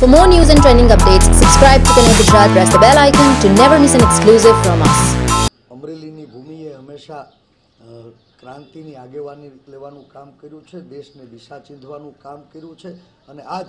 For more news and trending updates, subscribe to Connect Gujarat. Press the bell icon to never miss an exclusive from us. અમરેલીની ભૂમિએ હંમેશા ક્રાંતિની આગેવાની લેવાનું કામ કર્યું છે, દેશને દિશા ચીંધવાનું કામ કર્યું છે અને આજ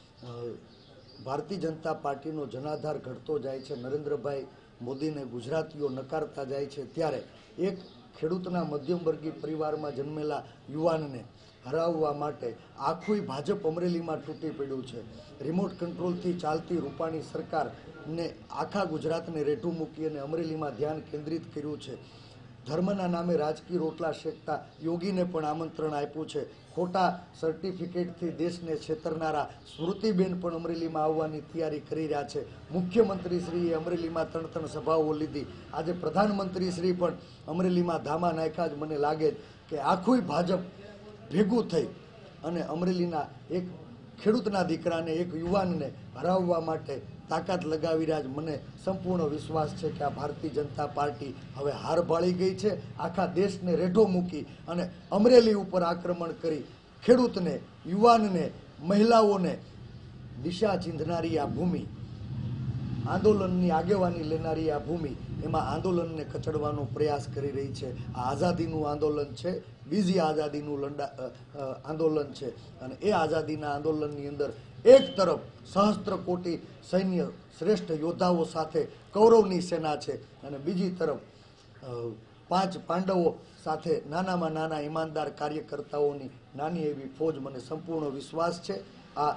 ભારતીય જનતા પાર્ટીનો જનાધાર ઘટતો જાય છે. નરેન્દ્રભાઈ મોદીને ગુજરાતીઓ નકારતા જાય છે ત્યારે એક ખેડૂતના મધ્યમવર્ગીય પરિવારમાં જન્મેલા યુવાનને હરાવવા માટે આખું ભાજપ અમરેલીમાં તૂટી પડ્યું છે. રિમોટ કંટ્રોલથી ચાલતી રૂપાણી સરકારને આખા ગુજરાતને રેઠું મૂકી અને અમરેલીમાં ધ્યાન કેન્દ્રિત કર્યું છે. ધર્મના નામે રાજકીય રોટલા શેકતા યોગીને પણ આમંત્રણ આપ્યું છે. ખોટા સર્ટિફિકેટથી દેશને છેતરનારા સ્મૃતિબેન પણ અમરેલીમાં આવવાની તૈયારી કરી રહ્યા છે. મુખ્યમંત્રીશ્રીએ અમરેલીમાં 3 સભાઓ લીધી. આજે પ્રધાનમંત્રીશ્રી પણ અમરેલીમાં ધામા નાખ્યા જ મને લાગે કે આખું ભાજપ ભેગું થઈ અને અમરેલીના એક ખેડૂતના દીકરાને, એક યુવાનને હરાવવા માટે તાકાત લગાવી રહ્યા જ મને સંપૂર્ણ વિશ્વાસ છે કે આ ભારતીય જનતા પાર્ટી હવે હાર ભાળી ગઈ છે. આખા દેશને રેઢો મૂકી અને અમરેલી ઉપર આક્રમણ કરી ખેડૂતને, યુવાનને, મહિલાઓને દિશા ચીંધનારી આ ભૂમિ, આંદોલનની આગેવાની લેનારી આ ભૂમિ, એમાં આંદોલનને કચડવાનો પ્રયાસ કરી રહી છે. આ આઝાદીનું આંદોલન છે, બીજી આઝાદીનું આંદોલન છે અને એ આઝાદીના આંદોલનની અંદર એક તરફ સહસ્ત્ર કોટી સૈન્ય શ્રેષ્ઠ યોદ્ધાઓ સાથે કૌરવની સેના છે અને બીજી તરફ 5 પાંડવો સાથે નાનામાં નાના ઈમાનદાર કાર્યકર્તાઓની નાની એવી ફોજ. મને સંપૂર્ણ વિશ્વાસ છે આ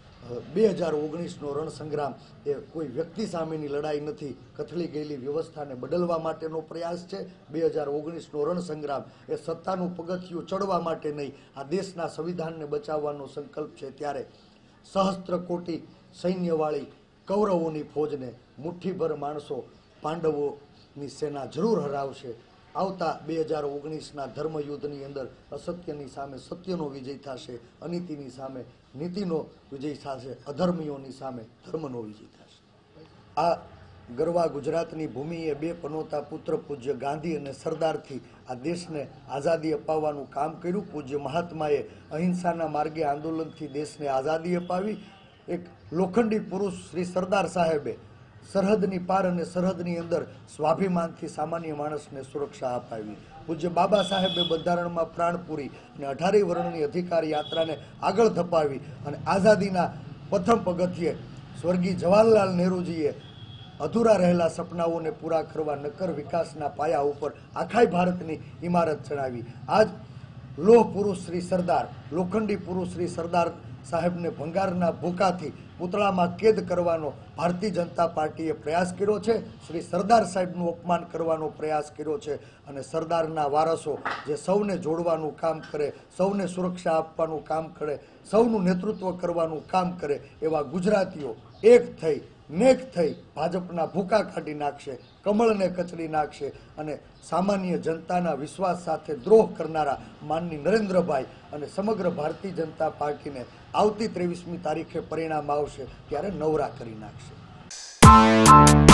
2019નો રણસંગ્રામ એ કોઈ વ્યક્તિ સામેની લડાઈ નથી, કથળી ગયેલી વ્યવસ્થાને બદલવા માટેનો પ્રયાસ છે. 2019નો રણસંગ્રામ એ સત્તાનું પગથિયું ચડવા માટે નહીં, આ દેશના સંવિધાનને બચાવવાનો સંકલ્પ છે. ત્યારે સહસ્ત્ર કોટી સૈન્યવાળી કૌરવોની ફોજને મુઠ્ઠીભર માણસો, પાંડવોની સેના જરૂર હરાવશે. આવતા 2019ના ધર્મયુદ્ધની અંદર અસત્યની સામે સત્યનો વિજય થશે, અનીતિની સામે નીતિનો વિજય થશે, અધર્મીઓની સામે ધર્મનો વિજય થશે. આ ગરવા ગુજરાતની ભૂમિએ 2 પનોતા પુત્ર પૂજ્ય ગાંધી અને સરદારથી આ દેશને આઝાદી અપાવવાનું કામ કર્યું. પૂજ્ય મહાત્માએ અહિંસાના માર્ગે આંદોલનથી દેશને આઝાદી અપાવી. એક લોખંડી પુરુષ શ્રી સરદાર સાહેબે સરહદની પાર અને સરહદની અંદર સ્વાભિમાનથી સામાન્ય માણસને સુરક્ષા અપાવી. પૂજ્ય બાબા સાહેબે બંધારણમાં પ્રાણ પૂરી અને 18 વર્ણની અધિકાર યાત્રાને આગળ ધપાવી અને આઝાદીના પ્રથમ પગથિયે સ્વર્ગીય જવાહરલાલ નહેરુજીએ અધૂરા રહેલા સપનાઓને પૂરા કરવા નક્કર વિકાસના પાયા ઉપર આખા ભારતની ઇમારત ચડાવી. આજ લોહ પુરુષ શ્રી સરદાર, લોખંડી પુરુષ શ્રી સરદાર સાહેબને ભંગારના ભૂકાથી પૂતળામાં કેદ કરવાનો ભારતીય જનતા પાર્ટીએ પ્રયાસ કર્યો છે. શ્રી સરદાર સાહેબનું અપમાન કરવાનો પ્રયાસ કર્યો છે અને સરદારના વારસો જે સૌને જોડવાનું કામ કરે, સૌને સુરક્ષા આપવાનું કામ કરે, સૌનું નેતૃત્વ કરવાનું કામ કરે એવા ગુજરાતીઓ એક થઈ, નેક થઈ ભાજપના ભૂકા કાઢી નાખશે, કમળને કચડી નાખશે અને સામાન્ય જનતાના વિશ્વાસ સાથે દ્રોહ કરનારા માનની નરેન્દ્રભાઈ અને સમગ્ર ભારતીય જનતા પાર્ટીને આવતી 23મી તારીખે પરિણામ આવશે ત્યારે નવરા કરી નાખશે.